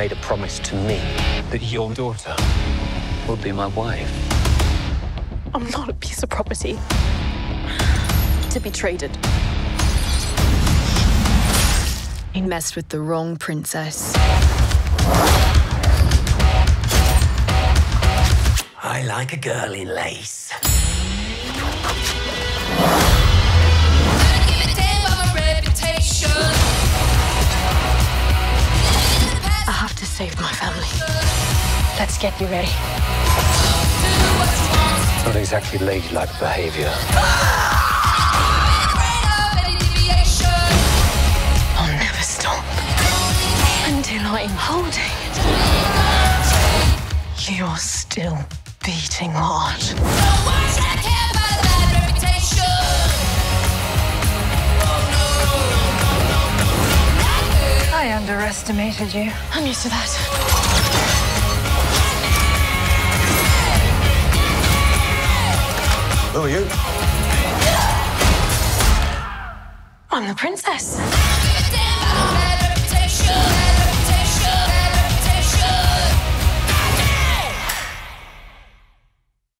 made a promise to me that your daughter will be my wife. I'm not a piece of property to be traded. You messed with the wrong princess. I like a girl in lace. I have to save my family. Let's get you ready. Not exactly ladylike behavior. I'll never stop until I'm holding. You're still beating heart. I underestimated you. I'm used to that. Who are you? I'm the princess.